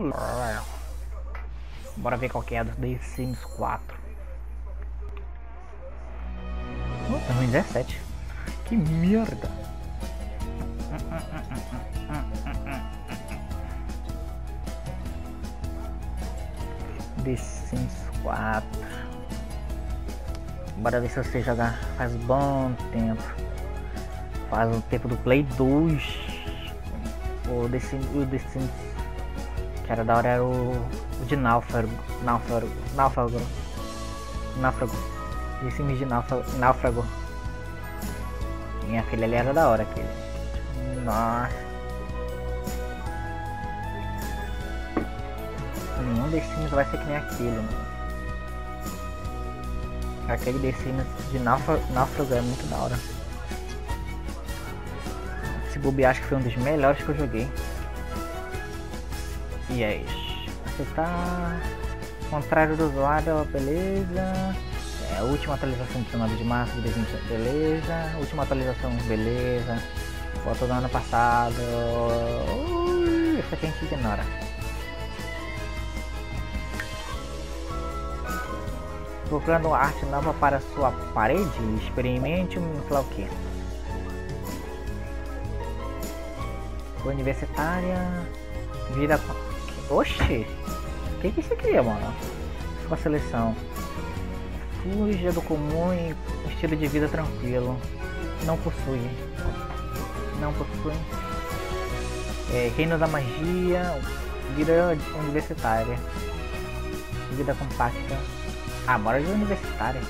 Bora ver qual que é a do The Sims 4. 2017. Que merda. The Sims 4. Bora ver se você jogar faz bom tempo. Faz o tempo do Play 2. O The Sims que era da hora era o de Náufrago. The Sims de Náufrago. E aquele ali era da hora, aquele. Nossa. Nenhum The Sims vai ser que nem aquele, mano. Aquele The Sims de Náufrago é muito da hora. Esse bobear acho que foi um dos melhores que eu joguei. E é isso. Aceitar. Contrário do usuário, beleza. É, última atualização de 19 de março de 2020, beleza. Última atualização, beleza. Foto do ano passado. Isso aqui a gente ignora. Procurando arte nova para sua parede, experimente um sei lá o que. Universitária. Vira. Oxi! O que é isso aqui, mano? Sua seleção. Fuja do comum e estilo de vida tranquilo. Não possui. Reino da magia. Vida universitária. Vida compacta. Bora de universitária.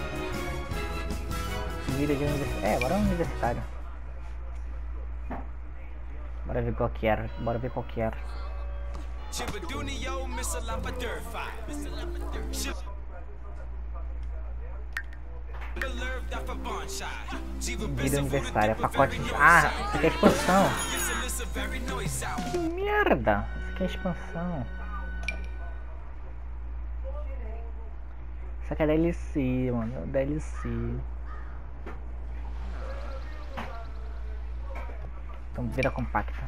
Vida de universitária. Bora universitário. Bora ver qual que era. Vida universitária, pacote de... isso aqui é expansão. Que merda. Isso aqui é expansão. Isso aqui é DLC, mano. DLC. Então vira compacta.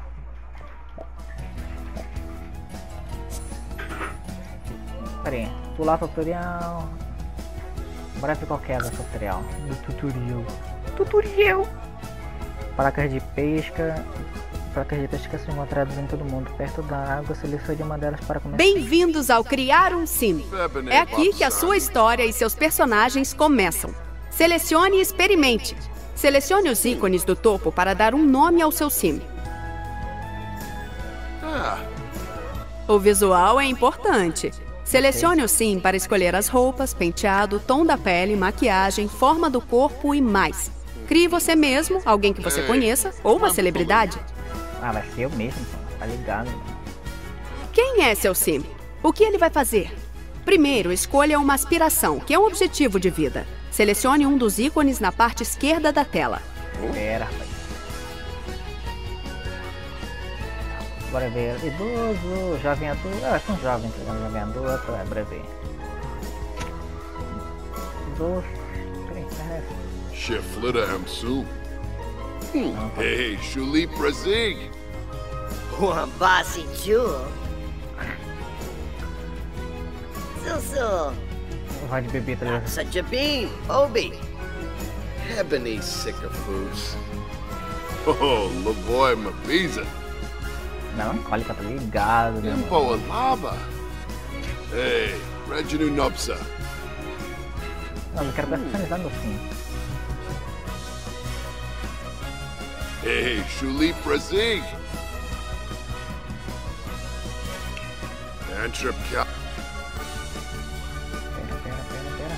Pera aí, pular tutorial. Bora ver qual que é do tutorial. Tutorial. Placas de pesca são encontradas em todo mundo. Perto da água, selecione uma delas para começar. Bem-vindos ao Criar um Sim. É aqui que a sua história e seus personagens começam. Selecione e experimente. Selecione os ícones do topo para dar um nome ao seu sim. O visual é importante. Selecione o sim para escolher as roupas, penteado, tom da pele, maquiagem, forma do corpo e mais. Crie você mesmo, alguém que você conheça ou uma celebridade. Vai ser eu mesmo, tá ligado? Quem é seu sim? O que ele vai fazer? Primeiro, escolha uma aspiração, que é um objetivo de vida. Selecione um dos ícones na parte esquerda da tela. Pera, rapaz. Bora ver. Idoso, jovem adulto. Acho que um jovem, jovem adulto. Bora ver. Idoso. Shiflita Hamsu. Hey, Shuli Brazig. Wambasi Ju. Susu. Vai de bebê, tá ligado? Sajabin. Obi. Ebony Sycophus. Oh, Lavoy Mabiza. Melancólica, tá ligado, né? Imbo Alaba. Hey, Reginu Nopsa. Não, eu quero personalizar meu fim. Hey, Shuli Brazig. Antrip Ka. Pera.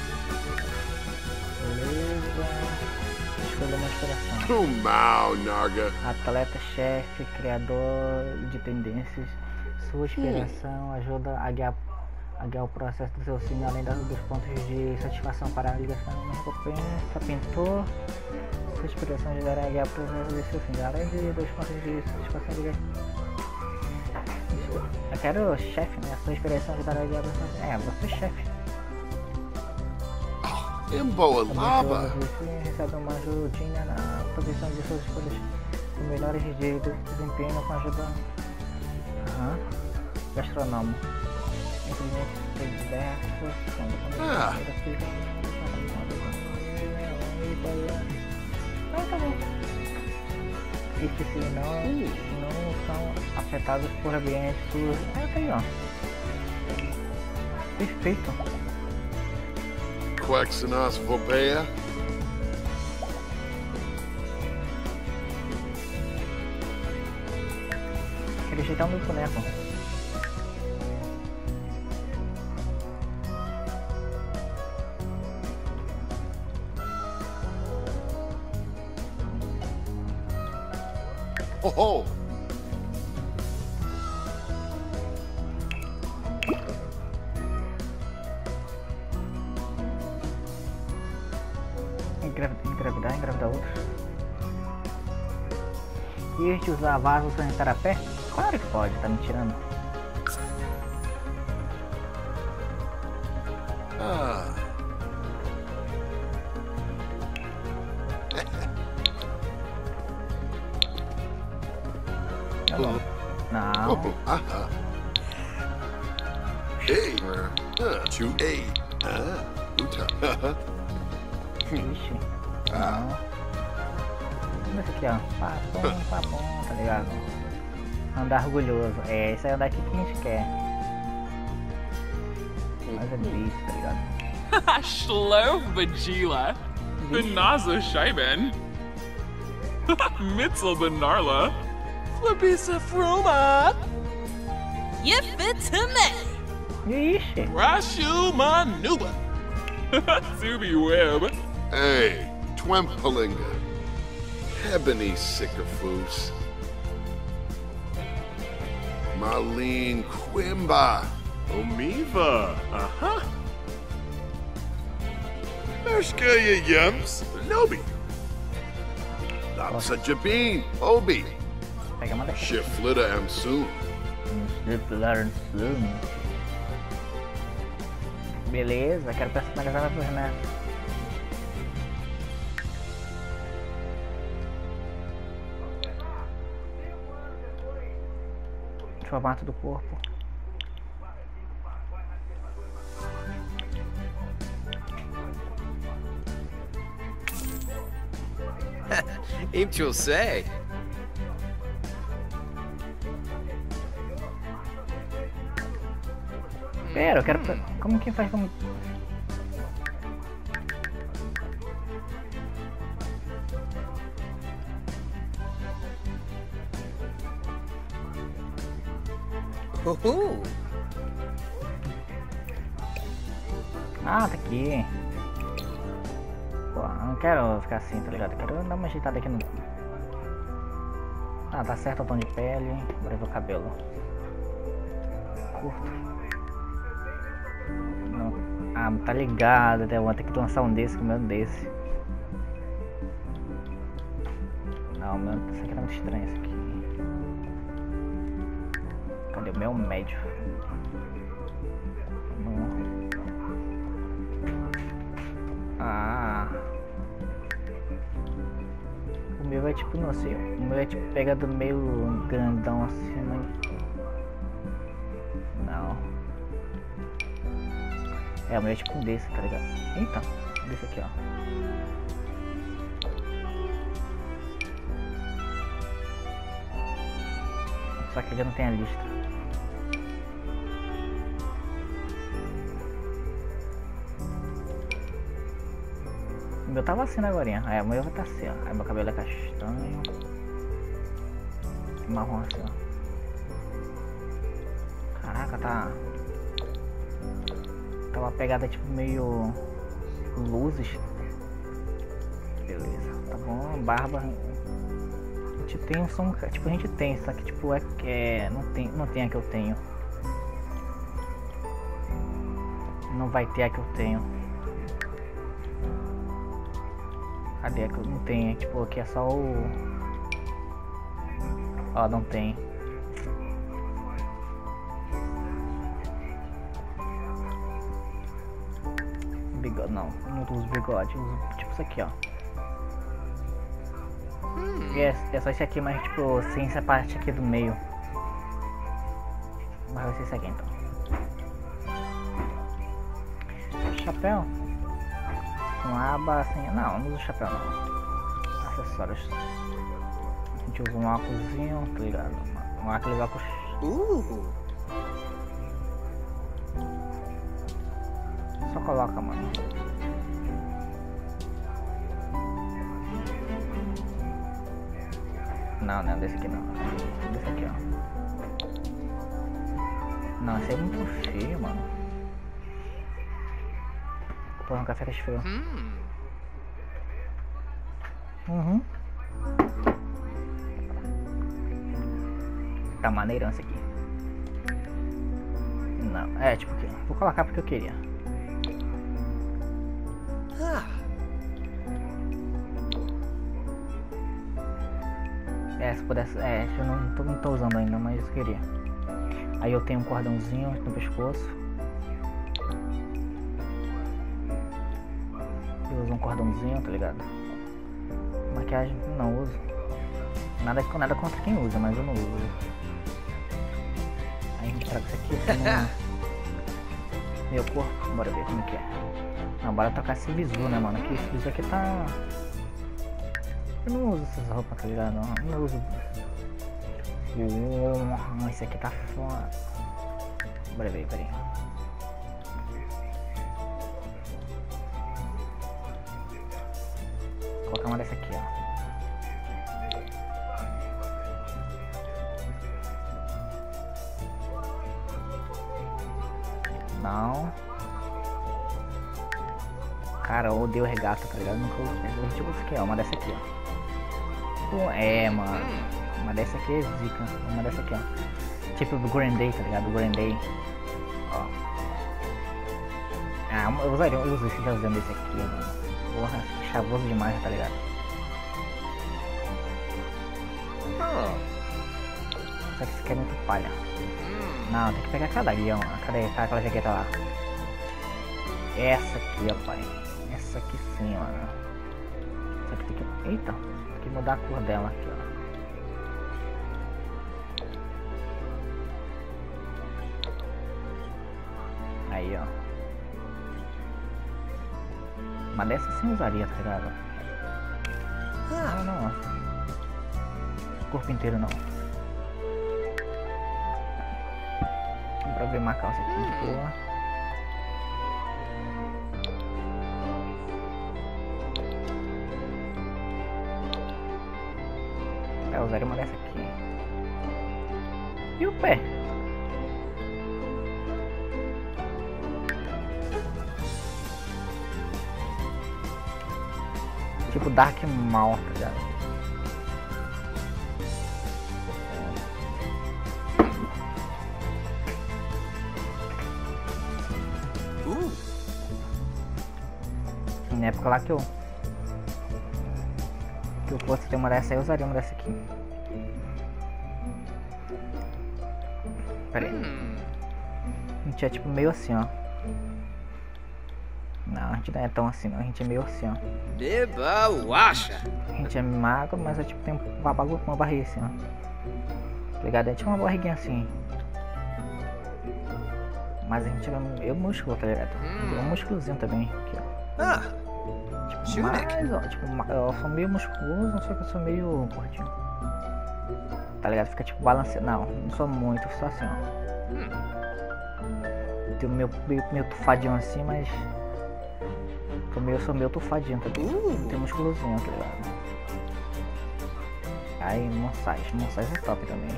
Beleza. Escolha uma inspiração. Kumau, Narga. Atleta, chefe, criador de tendências. Sua inspiração ajuda a guiar o processo do seu sim, além dos pontos de satisfação para a ligação. Recompensa, pintor. Sua inspiração ajudará a guiar o processo do seu sim, além dos pontos de satisfação. Eu quero chefe, né? A sua inspiração ajudará a guiar o processo. Você é chefe. Imbo Alaba. Você recebe uma ajudinha na posição de suas escolhas. Os melhores de desempenho com ajuda. Gastronômo. Infelizmente tem diversos. Ah. Tá bom. E que se não são afetados por ambientes sujos. Tá aí, ó. Perfeito. Quaxanos Vopeia. Aquele jeitão do boneco. Ho ho! Engravidar outros. E este usar vaso sem estar a pé? Claro que pode, tá me tirando. Ah. Tá bom. Não. Oh, aha. Hey. To A. Uta. Ixi. Não. Esse aqui, ó. Papum, tá ligado? Andar orgulhoso. É, esse é andar aqui que a gente quer. Mas é bicho, tá ligado? Shlof Bajila. Benaza Shaiben. Mitzel Benarla. Flabisa Fruma. Yippee-to-me! Ixi. Rashu Manuba. Zubi Web. Hey, Twempelinga. Ebony Sycophus. Marlene Quimba. Omiva. Aha. Mershkaya Yums. Nobi. Lapsa Jabin. Obi. Pega uma daqui. Shiflita Amsoon. Beleza, quero personalizar meu Renato. Formato do corpo. Imp you'll say. Pera, eu quero. Como que faz como. Uhul. Ah, tá aqui. Pô, eu não quero ficar assim, tá ligado? Eu quero dar uma ajeitada aqui no. Ah, tá certo o tom de pele. Agora ver o cabelo. Curto. Não. Ah, tá ligado, eu vou ter que lançar um desse com o meu desse. Não, meu, isso aqui tá muito estranho, isso aqui. Cadê o meu médio? Ah. O meu é tipo, não sei, o meu é tipo pegado meio grandão assim, mas... Não. É, o meu é tipo um desse, tá ligado? Então, desse aqui, ó. Só que já não tem a listra. O meu tava assim agora, aí o meu vai tá assim, ó. Aí meu cabelo é castanho. E marrom assim, ó. Caraca, tá uma pegada tipo meio luzes. Beleza, tá bom, barba. A gente tem um som, tipo, a gente tem, só que tipo não tem a que eu tenho. Não vai ter a que eu tenho. Cadê a que eu não tenho? Tipo, aqui é só o... Ó, não tem. Bigode, não uso bigode, uso tipo isso aqui, ó. E é só esse aqui, mas tipo, sem essa parte aqui do meio. Mas vai ser isso aqui então. Chapéu. Com aba assim. Não uso chapéu não. Acessórios. A gente usa um óculosinho, tá ligado? Aqueles óculos. Só coloca, mano. Não é desse aqui não. Desse aqui, ó. Não, esse é muito feio, mano. Porra, um café tá frio. Tá maneirão esse aqui. Não, é tipo que vou colocar porque eu queria. Se pudesse, eu não tô usando ainda, mas eu queria. Aí eu tenho um cordãozinho no pescoço. Eu uso um cordãozinho, tá ligado? Maquiagem não uso. Nada contra quem usa, mas eu não uso. Aí a gente traga isso aqui no meu corpo. Bora ver como que é. Não, bora trocar esse visu, né, mano? Que esse visu aqui tá... Eu não uso essas roupas, tá ligado? Eu não uso... esse aqui tá foda. Bora ver, peraí. Vou colocar uma dessa aqui, ó. Não. Cara, eu odeio regata, tá ligado? Nunca usei. Tipo isso aqui, ó. Uma dessa aqui, ó. Mano. Uma dessa aqui é zica. Uma dessa aqui, ó. Tipo do Grand Day, tá ligado? Grand Day. Ó. Eu uso esse já usando esse aqui, mano. Porra, chavoso demais, tá ligado? Só que isso aqui é muito palha. Não, tem que pegar aquela ali, ó. Cadê aquela jaqueta lá? Essa aqui, ó, pai. Essa aqui sim, mano. Só que tem que... Eita, tem que mudar a cor dela aqui, ó. Aí, ó. Uma dessa sim usaria, tá ligado? Não. O corpo inteiro não. Pra ver uma calça aqui de boa. Eu usaria uma dessa aqui. E o pé? Tipo Dark Maul, tá ligado? Na época lá que eu fosse ter uma dessa aí, eu usaria uma dessa aqui. Pera aí. A gente é tipo meio assim, ó. Não, a gente não é tão assim não, a gente é meio assim, ó. A gente é magro, mas é tipo tem uma barriga assim, ó. Tá ligado? A gente é uma barriguinha assim. Mas a gente é músculo, tá ligado? Tem um músculozinho também aqui, ó. Mas, ó, tipo, eu sou meio musculoso, só que eu sou meio gordinho. Tá ligado? Fica tipo balanceado. Não sou muito, só assim, ó. Tenho meio tufadinho assim, mas... Eu sou meio tufadinho também. Tem musculosinho, tá ligado? Aí, Monsais é top também.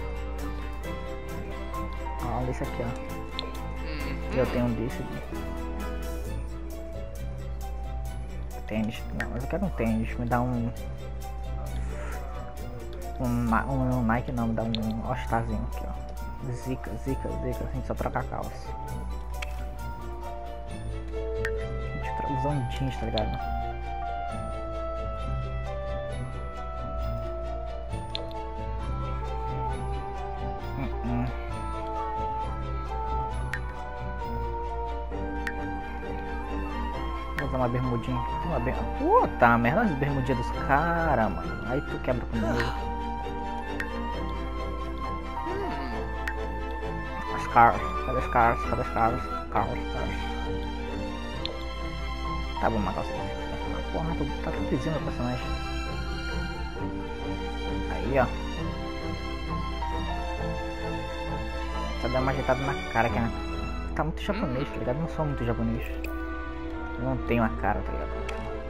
Olha isso aqui, ó. Eu tenho um desse aqui. Tênis, não, mas eu quero um tênis, me dá um Nike não, me dá um All-Starzinho aqui, ó. Zica, a gente só troca a calça. A gente usa um jeans, tá ligado? Vou usar uma bermudinha. Puta merda, as bermudinhas dos caras, mano. Aí tu quebra comigo. Cars. Cadê os cars? Cadê os cars? Cars. Tá bom, matar os porra, tá tudo vizinho do personagem. Aí, ó. Só dá uma ajeitada na cara que tá muito japonês, tá ligado? Eu não sou muito japonês. Eu não tenho a cara, tá ligado?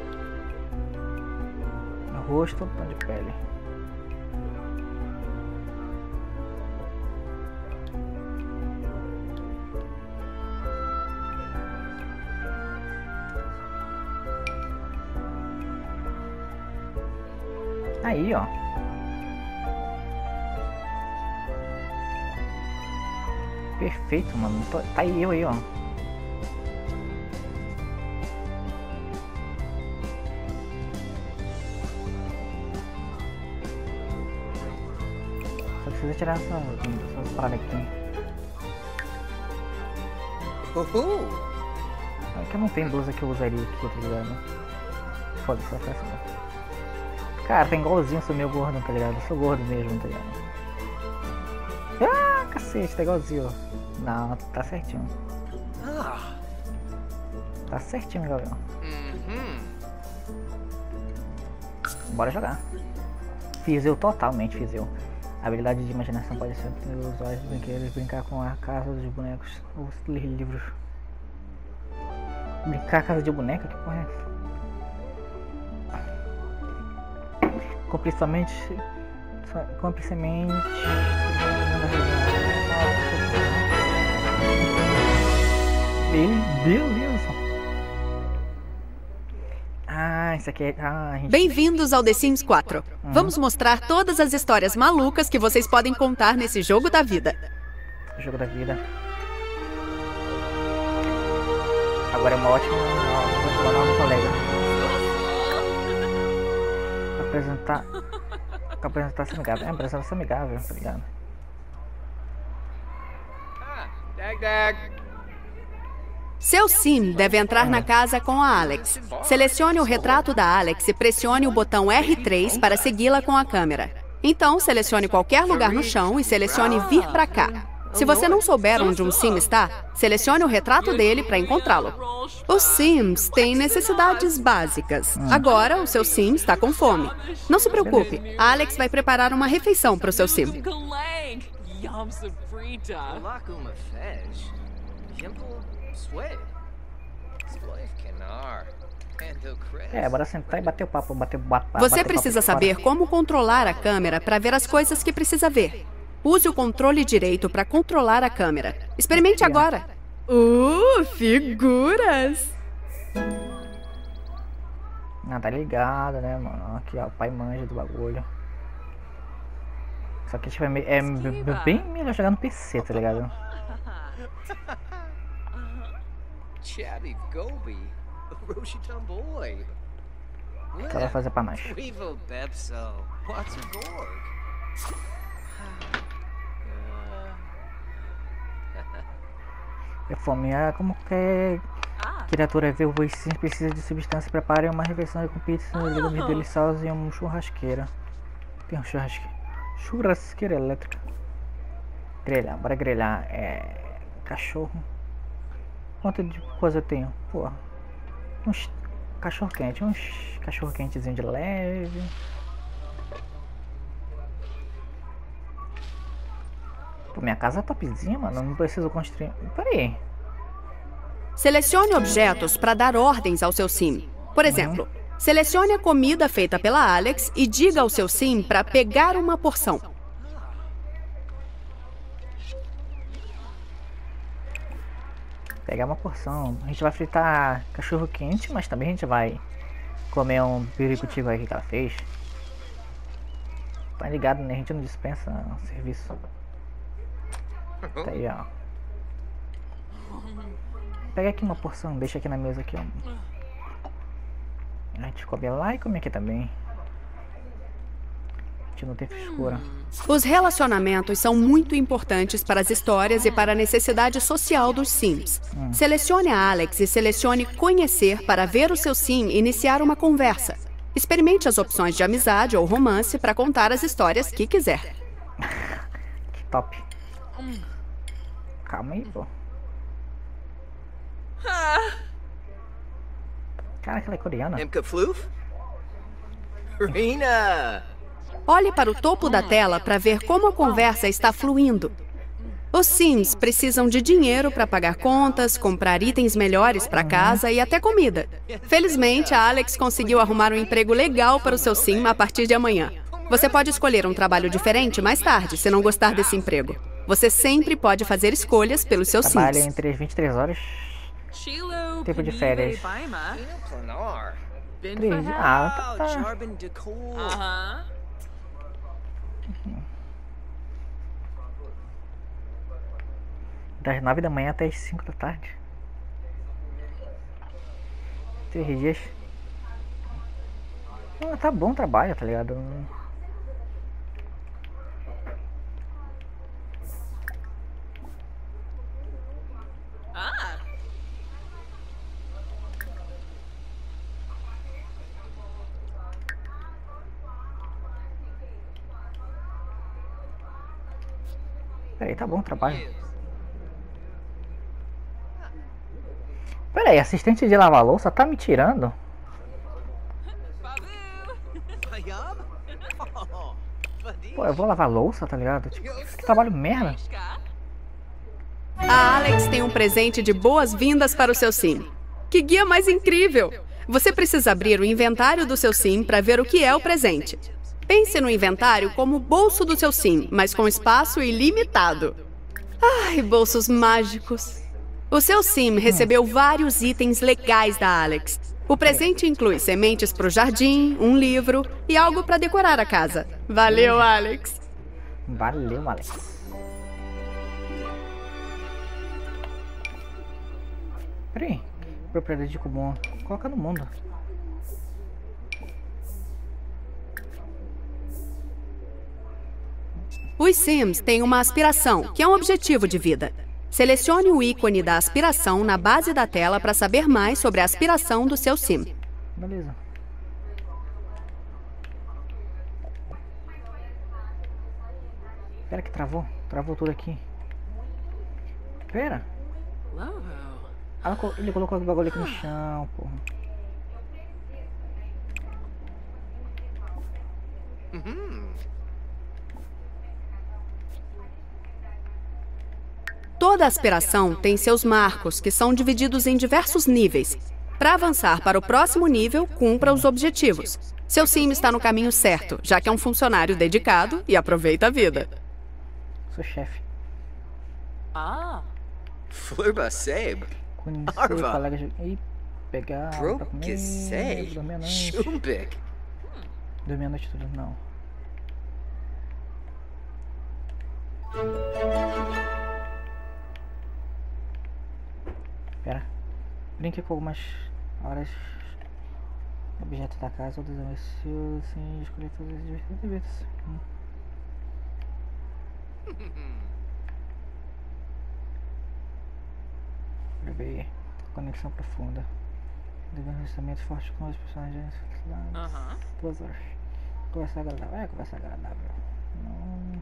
No rosto, tom de pele. Aí, ó. Perfeito, mano. Tá aí eu aí, ó. Só precisa tirar essas paradas aqui. É que eu não tenho blusa que eu usaria aqui, tá ligado? Foda-se, só faz assim. Cara, tá igualzinho, sou meio gordo, tá ligado? Eu sou gordo mesmo, tá ligado? Ah, cacete, tá igualzinho. Não, tá certinho. Tá certinho, Gabriel. Bora jogar. Fiz eu, totalmente fiz eu. A habilidade de imaginação pode ser os olhos dos brinquedos, brincar com a casa dos bonecos, ou ler livros. Brincar a casa de boneca? Que porra é? Compre semente. Beleza. Isso aqui é... gente... Bem-vindos ao The Sims 4. Vamos mostrar todas as histórias malucas que vocês podem contar nesse jogo da vida. Jogo da vida. Agora é uma ótima colega. Apresentação amigável. Apresentação amigável, tá ligado? Seu sim deve entrar na casa com a Alex. Selecione o retrato da Alex e pressione o botão R3 para segui-la com a câmera. Então, selecione qualquer lugar no chão e selecione vir pra cá. Se você não souber onde um sim está, selecione o retrato dele para encontrá-lo. Os Sims têm necessidades básicas. Agora, o seu sim está com fome. Não se preocupe, a Alex vai preparar uma refeição para o seu sim. Bora sentar e bater o papo, Você precisa saber como controlar a câmera para ver as coisas que precisa ver. Use o controle direito para controlar a câmera. Experimente agora. Figuras! Tá ligado, né, mano? Aqui, ó, o pai manja do bagulho. Só que tipo, é bem melhor jogar no PC, tá ligado? O que ela vai fazer pra nós? É fome, como qualquer criatura vê o Sims precisa de substância. Prepare uma refeição com pizza, legumes deliciosos e uma churrasqueira. Tem uma churrasqueira elétrica. Grelhar, bora grelhar. Cachorro. Quanto de coisa eu tenho? Porra. Uns cachorro quente, uns cachorro quentezinho de leve. Pô, minha casa é topzinha, mano. Não preciso construir. Pera aí. Selecione objetos para dar ordens ao seu sim. Por exemplo, selecione a comida feita pela Alex e diga ao seu sim para pegar uma porção. Pegar uma porção. A gente vai fritar cachorro quente, mas também a gente vai comer um piricutivo aí que ela fez. Tá ligado, né? A gente não dispensa serviço. Tá aí, ó. Pega aqui uma porção, deixa aqui na mesa aqui, ó. A gente come lá e come aqui também. A gente não tem frescura. Os relacionamentos são muito importantes para as histórias e para a necessidade social dos Sims. Selecione a Alex e selecione conhecer para ver o seu Sim iniciar uma conversa. Experimente as opções de amizade ou romance para contar as histórias que quiser. Que top. calma aí, pô. Cara, ela é coreana. Imka Floof? Rena! Olhe para o topo da tela para ver como a conversa está fluindo. Os Sims precisam de dinheiro para pagar contas, comprar itens melhores para casa e até comida. Felizmente, a Alex conseguiu arrumar um emprego legal para o seu Sim a partir de amanhã. Você pode escolher um trabalho diferente mais tarde, se não gostar desse emprego. Você sempre pode fazer escolhas pelos seus Trabalha Sims. entre as 23 horas. Tempo de férias. Planar. 3 dias. Ah, tá. Jarbin Decor. Das 9 da manhã até as 5 da tarde. 3 dias. Ah, tá bom o trabalho, tá ligado? Peraí, tá bom o trabalho. Peraí, assistente de lavar louça tá me tirando? Pô, eu vou lavar louça, tá ligado? Tipo, que trabalho merda. A Alex tem um presente de boas-vindas para o seu Sim. Que guia mais incrível! Você precisa abrir o inventário do seu Sim para ver o que é o presente. Pense no inventário como o bolso do seu Sim, mas com espaço ilimitado. Ai, bolsos mágicos! O seu Sim recebeu vários itens legais da Alex. O presente inclui sementes para o jardim, um livro e algo para decorar a casa. Valeu, Alex! Valeu, Alex. Peraí, propriedade comum. Coloca no mundo. Os Sims têm uma aspiração, que é um objetivo de vida. Selecione o ícone da aspiração na base da tela para saber mais sobre a aspiração do seu Sim. Beleza. Pera que travou. Travou tudo aqui. Pera. Ele colocou o bagulho aqui no chão, porra. Toda aspiração tem seus marcos, que são divididos em diversos níveis. Para avançar para o próximo nível, cumpra os objetivos. Seu Sim está no caminho certo, já que é um funcionário dedicado e aproveita a vida. Sou chefe. Flurba Sabe. Conhecer Arva. colegas de... Ih, pegar pra comer. Prokisei. Dormir à noite. Shumbik. Dormir à noite tudo, não. Pera. Brinque com algumas horas. Objeto da casa ou desavençoso, assim, escolher fazer divertido. Bebê. Conexão profunda. Desenvolvimento forte com os personagens. 2 horas. Conversa agradável. É, conversa agradável. Não.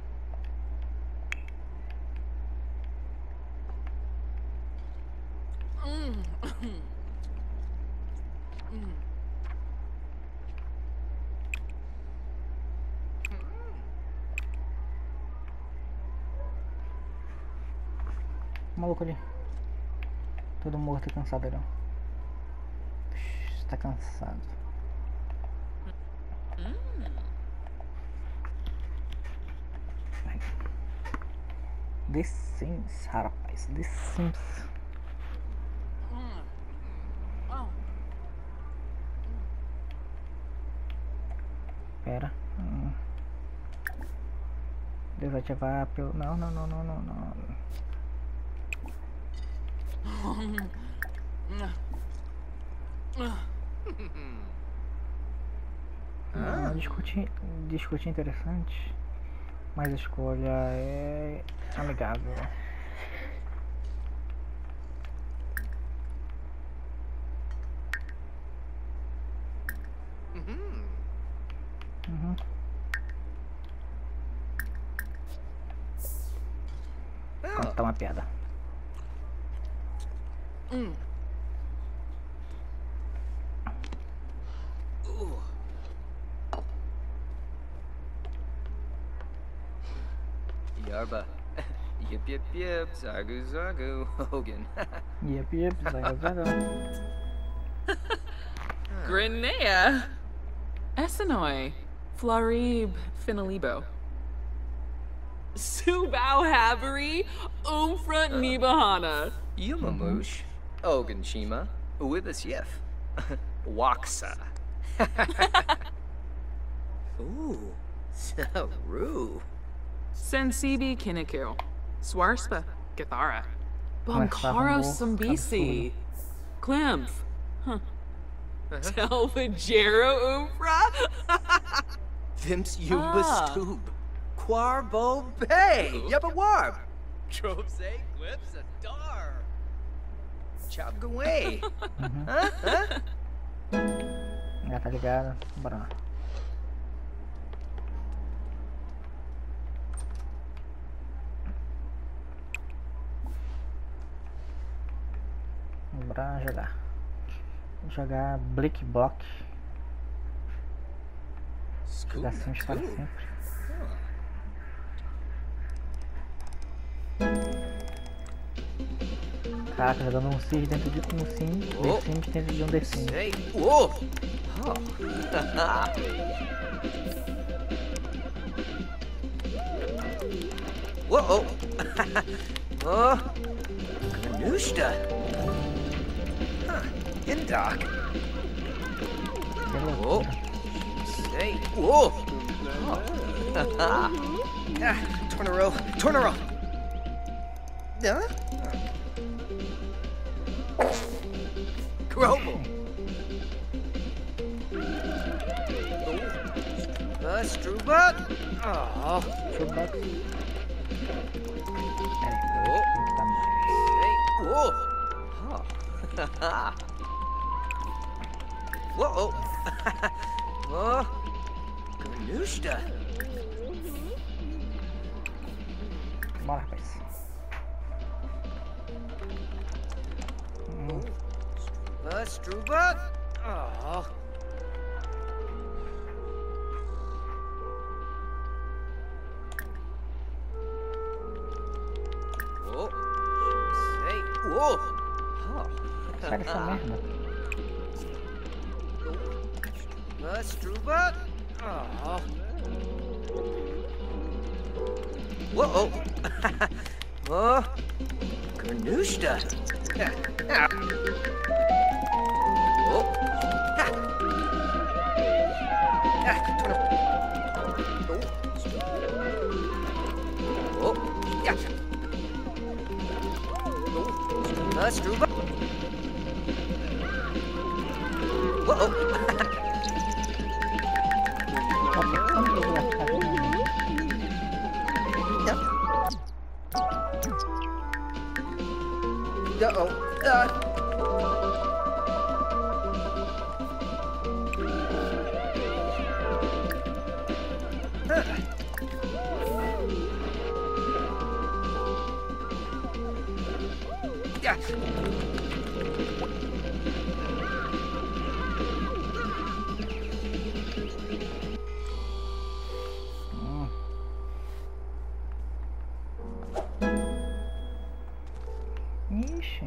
O maluco ali. Todo morto e cansado, não. Está cansado. The Sims, rapaz. The Sims. Pera. Desativar pelo... Não. Não, discutir interessante, mas a escolha é amigável. Contar uma piada. Yarba. Yip yip yip. Zargu zargu. Hogan. Yep, zaga. Grenea. Essenoi. Flarib. Finalibo. Subao Havery. Umfront Nibahana. Yumamush. Hogan Shima. Wibis Yif. Waksa. Ooh. Saru. Sensibi Kinniku. Swarspa. Gathara. Começar Bonkaro com Sambisi. Klimph. Huh. Telvajero Umfra? Vims Yumbastoob. Quarbo Bay. Yabawarb. Trobse Glips Adar. Chabgaway. Huh? Já tá ligado. Bora lá. Bora jogar. Vou jogar Blick Block. Jogações para sempre. Caraca, jogando um Cis dentro de um Sim, The Sims dentro de um The Sims. Hey. Whoa. Oh. Whoa. Oh. Kanushta. Huh. Indok. Whoa. Say. Whoa. Oh. Tornaro. Huh? Grobo. Strubat. Oh. Strubat. Hey. Whoa. Whoa. Whoa. Ganushta. Bora, rapaz. Strubat. Oh. Whoa. Say. Whoa. Oh. Sai dessa merda. Strubat. Oh. Whoa. Whoa. Ganushta. Whoa. Whoa. Yeah. Strubat. Whoa. Yeah. Ixi.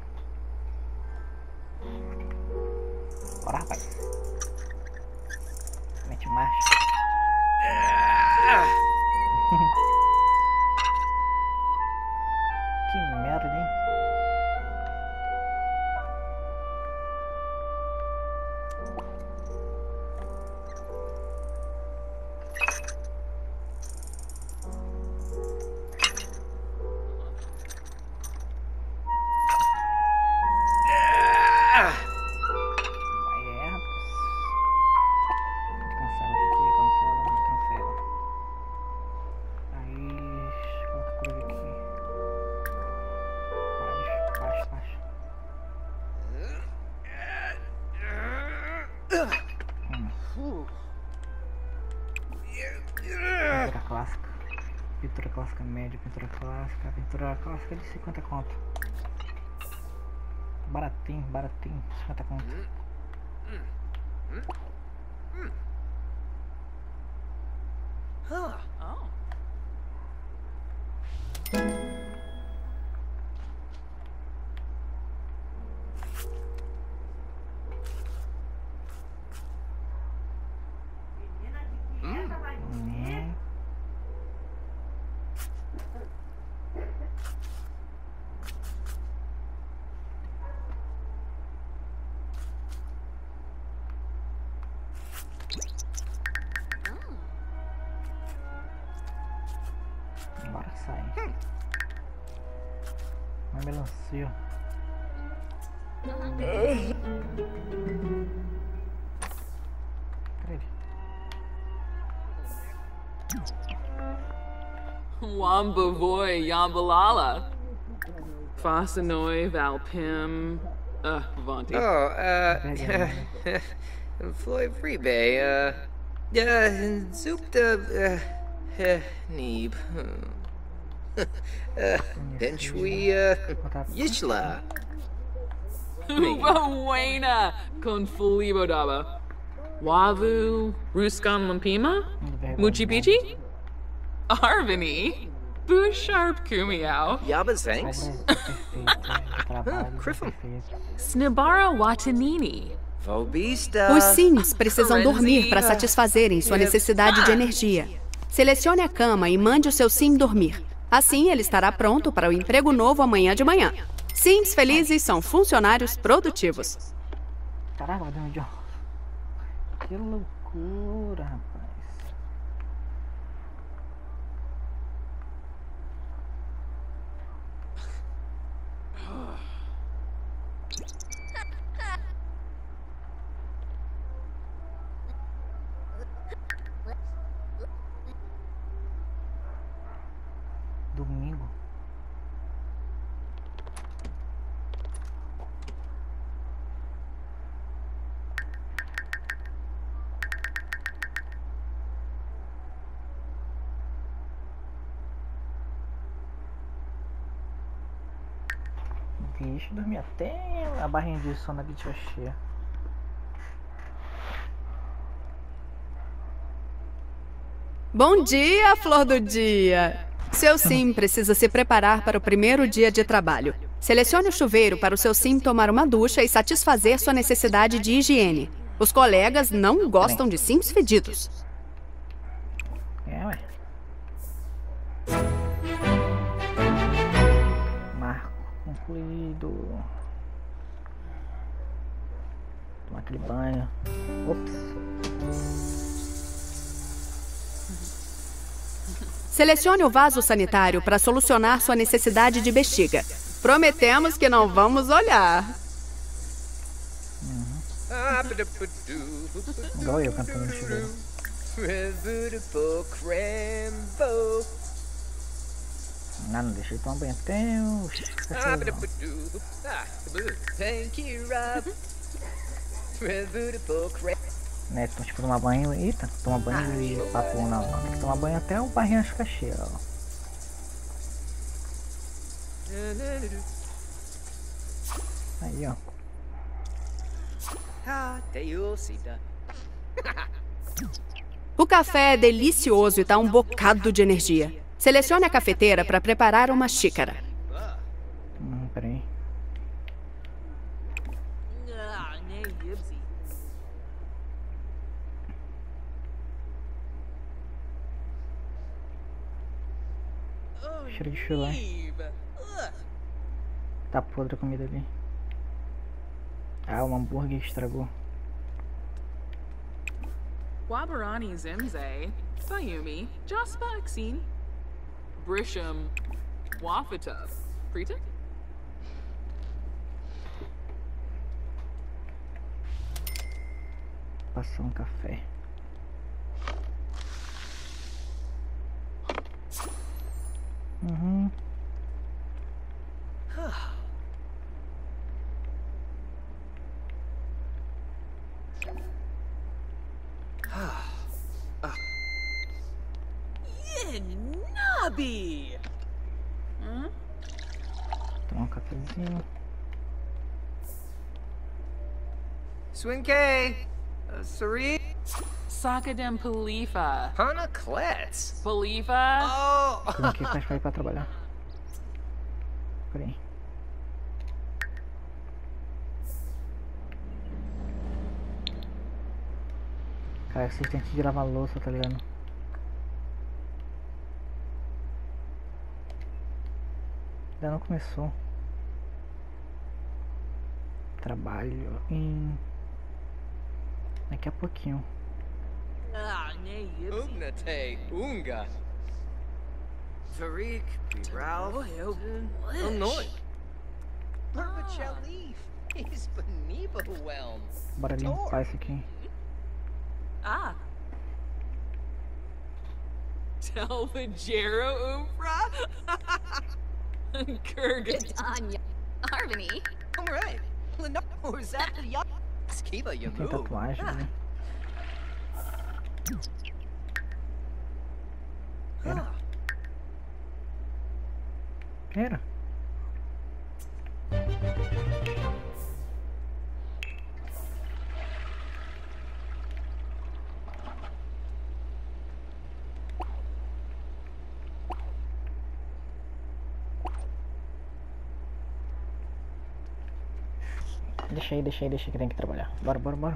Bora, rapaz. Mete marcha. Que merda, hein? Pintura clássica. Pintura clássica média, pintura clássica de 50 conto. Baratinho, baratinho. 50 conto. Huh. Oh. Bora sair. Uma melancia. Cadê? Wamba voy yambalala. Fasanoi Valpim. Vonti. Floyd Freebay, Zoopta, Neeb. Benchui, Yishla. Uba Wayna. Con Fulibo Daba. Wavu. Ruskan Lampima. Muchi Pichi. Arvini. Boo Sharp Kumiao. Yabba's thanks. Criffum. Snibara Watanini. Vobista. Os Sims precisam dormir para satisfazerem sua necessidade de energia. Selecione a cama e mande o seu Sim dormir. Assim, ele estará pronto para o emprego novo amanhã de manhã. Sims felizes são funcionários produtivos. Caraca, que loucura, rapaz. Domingo. Deixa eu dormir até a barrinha de sono aqui estiver cheia. Bom dia, flor do dia! Seu Sim precisa se preparar para o primeiro dia de trabalho. Selecione o chuveiro para o seu Sim tomar uma ducha e satisfazer sua necessidade de higiene. Os colegas não gostam de Sims fedidos. É, ué. Marco concluído. Tomar aquele banho. Ops. Selecione o vaso sanitário para solucionar sua necessidade de bexiga. Prometemos que não vamos olhar. Igual eu cantando no chuveiro. Não deixa ele tomar banho até o né, então, tipo, tomar banho, eita, tomar banho e papo não, tem que tomar banho até o barrinho ficar cheio, ó. Aí, ó. O café é delicioso e dá um bocado de energia. Selecione a cafeteira para preparar uma xícara. Peraí. Cheiro de filé. Tá podre a comida ali. Ah, o hambúrguer estragou. Wabarani Zimze. Sayumi. Jaspa Axine. Brisham. Wafata. Prita? Passar um café. Uhum. Nabi! Tomar um cafezinho. Swinkay. Sari. Sakadem Palifa. Panaclets. Palifa? Oh! Tem aqui pra ir pra trabalhar. Peraí. Cara, assistente de lavar louça, tá ligado? Ainda não começou. Trabalho em... daqui a pouquinho. Ugnate. Unga. Tariq. Ralph. Illinois. Perpachelif. He's Beniba Whelm. Bora limpar isso aqui. Ah. Telvajero Umbra? Kurgan. Anya. Harmony. All right. Lenore's after the Skiba, you Tem move. tatuagem, né? Pera. Pera. Deixa aí que tem que trabalhar. Bora.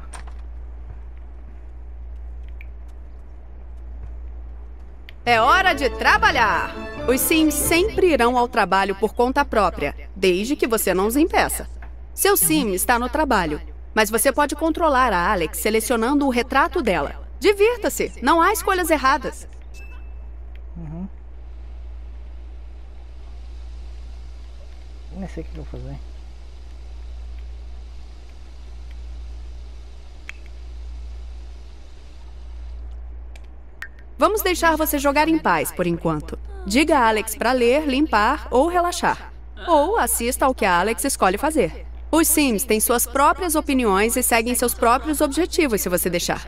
É hora de trabalhar! Os Sims sempre irão ao trabalho por conta própria, desde que você não os impeça. Seu Sim está no trabalho, mas você pode controlar a Alex selecionando o retrato dela. Divirta-se, não há escolhas erradas. Nem sei o que eu vou fazer. Vamos deixar você jogar em paz por enquanto. Diga a Alex para ler, limpar ou relaxar. Ou assista ao que a Alex escolhe fazer. Os Sims têm suas próprias opiniões e seguem seus próprios objetivos se você deixar.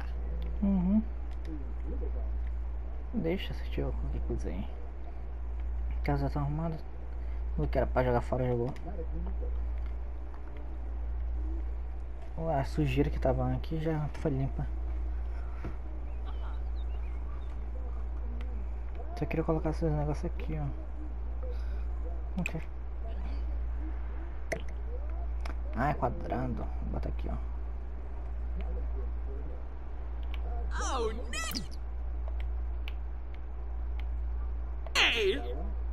Deixa assistir qualquer coisa aí. Casa já tá arrumada. O que era pra jogar fora jogou. A sujeira que tava aqui já foi limpa. Só queria colocar esses negócios aqui, ó. Ok. Ah, é quadrado. Vou botar aqui, ó. Oh, no! Hey!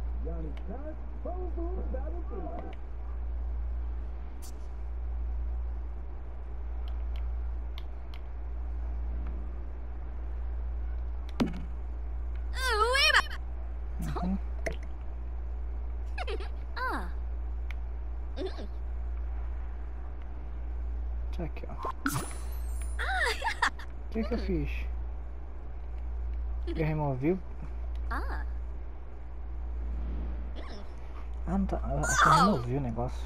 Tá aqui, ó. O que eu fiz? Eu removi. Ah, não tá. Eu acho que eu removi o negócio.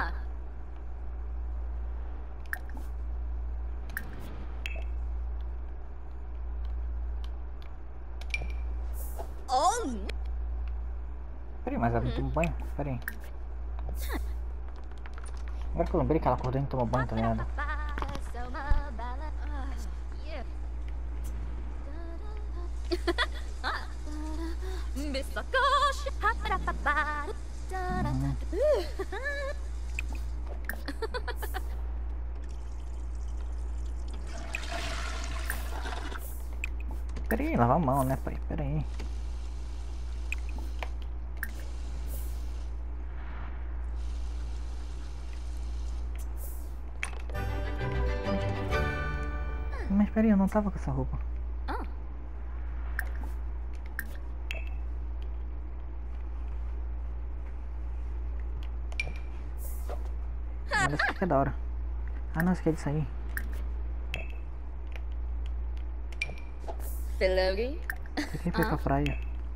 Peraí, mas ela não tomou banho? Peraí. Agora que eu lembrei que ela acordou e não tomou banho, tá ligado? Peraí, lavar a mão, né, pai? Peraí. Mas peraí, eu não tava com essa roupa. Olha, isso aqui é da hora. Ah não, isso aqui é disso aí. Filogi. Isso aqui foi pra praia.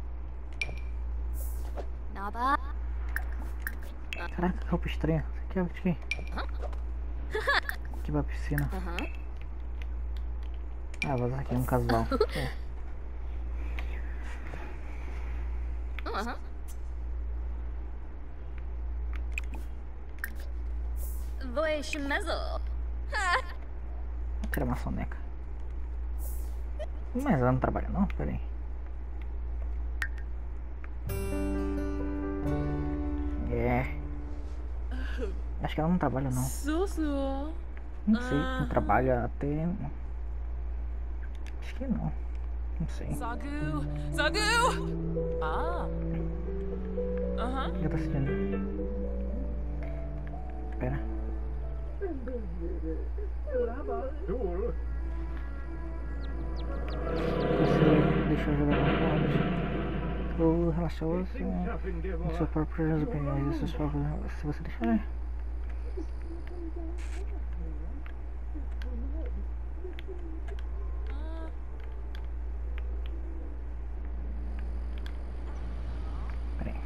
Naba. Caraca, que roupa estranha. Isso aqui é o que? Aqui pra piscina. Ah, vou usar aqui um casual. Voy shimezo. Tirar uma soneca. Mas ela não trabalha não? Pera aí. Acho que ela não trabalha não. Não sei, não trabalha até... Acho que não. Não sei. Sagu! Ah. Já tá assistindo. Espera. Você deixou jogar com pobres. Ou relaxou-se em suas próprias opiniões e seus próprios... Se você deixar... Peraí.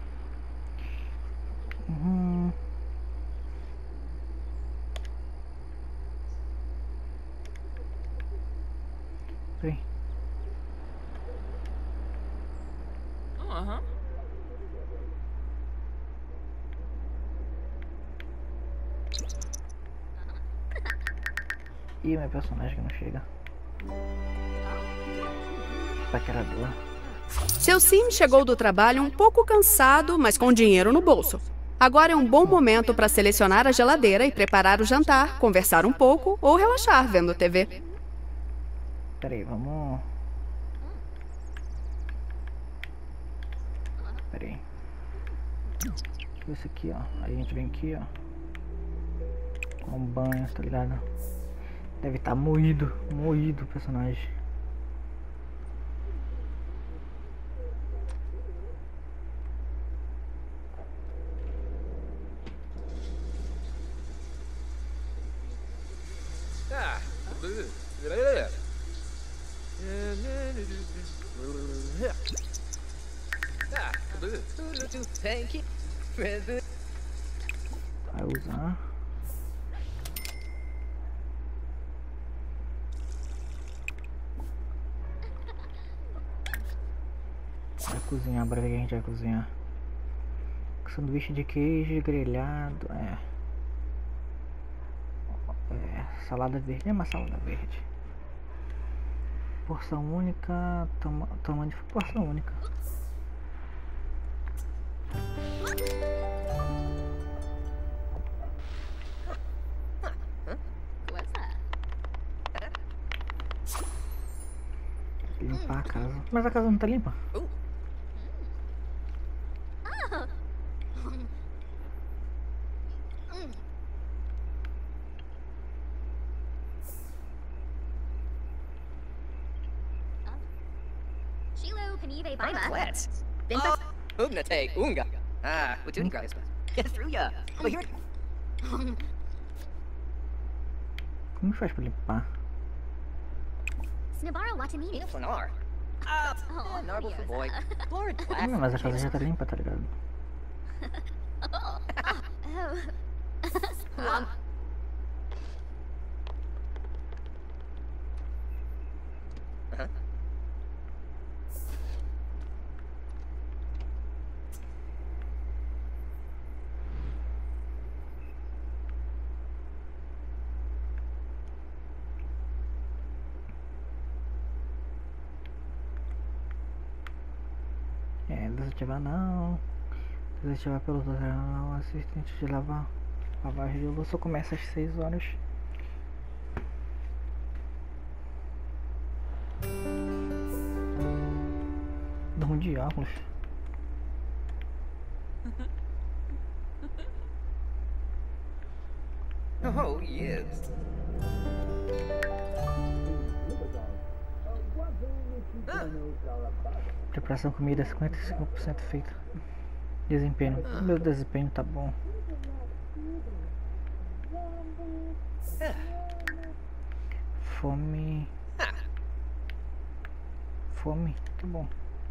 Peraí. Ih, meu personagem que não chega. Paquerador. Seu sim chegou do trabalho um pouco cansado, mas com dinheiro no bolso. Agora é um bom momento para selecionar a geladeira e preparar o jantar, conversar um pouco ou relaxar vendo TV. Peraí, vamos... Peraí. Deixa eu ver isso aqui, ó. Aí a gente vem aqui, ó. Com um banho, tá ligado? Deve estar moído o personagem. Vai usar. Vai cozinhar, bora ver o que a gente vai cozinhar. Sanduíche de queijo grelhado, salada verde, uma salada verde. Porção única, tamanho de porção única. Limpar a casa. Mas a casa não tá limpa. Unga. Ah, what do you guys? Get through ya. But here. Como faz pra limpar? Snabara Watamini. Flanar. Narble for boy. Lord. Não, mas a casa já tá limpa, tá ligado? Desativar não. Desativar pelo não. Assistente de lavagem de louça começa às 6 horas. Durmo de óculos. Oh, yes. Preparação comida 55% feita. Desempenho. Meu desempenho tá bom. Fome. Fome, tá bom.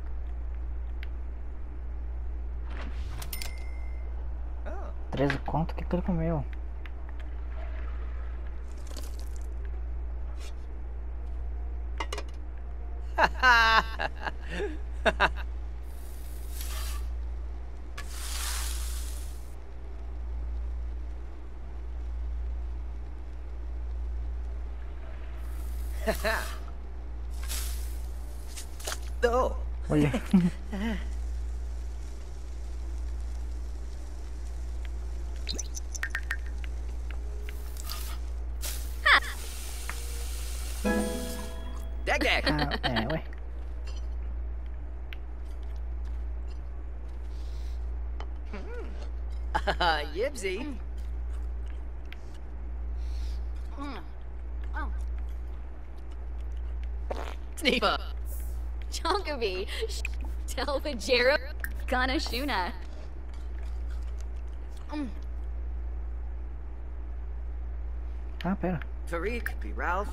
Oh. 13 conto que ele comeu. Oh. Olha. Dag dag. Ué. Yibsy. Sneeva. Chonkaby. Telvajero. Ganashuna. Ah, pera. Tariq, be Ralph.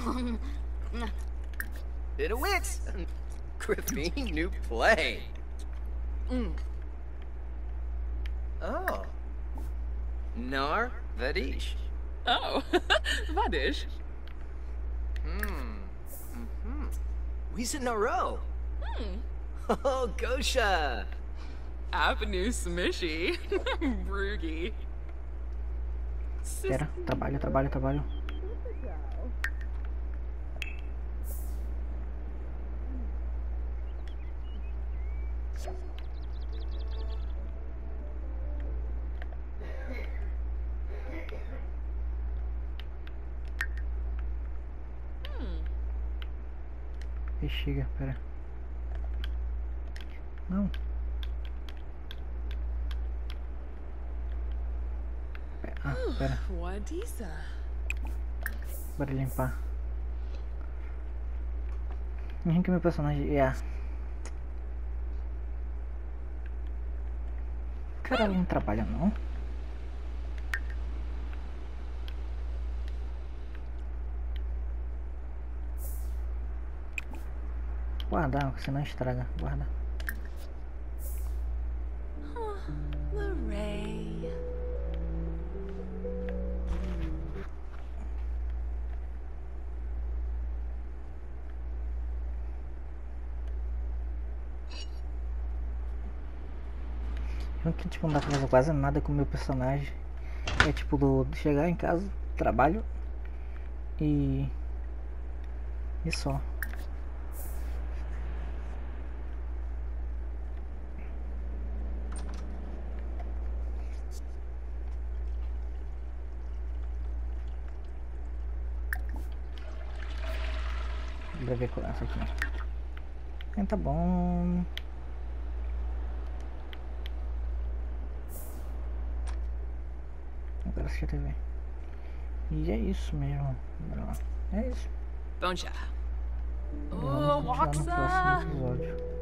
Bit of wits. Griffin, new play. Oh. Nar Vadish. Oh, Vadish. We's in a row. Oh, Gosha. Avenue Smishy. Broogie. Pera, trabalho. Bexiga, pera. Não. Pera. Wadisa. Bora limpar. Quem que meu personagem é? Caralho, não trabalha não. Guardar, senão estraga. Guarda. Lorray. Que tipo, não dá pra fazer quase nada com o meu personagem. É tipo do chegar em casa, trabalho e só. Pra ver qual é essa aqui. Tá bom. Agora assistir a TV. E é isso mesmo. Bora lá. É isso. Bonja. Vamos continuar no próximo episódio.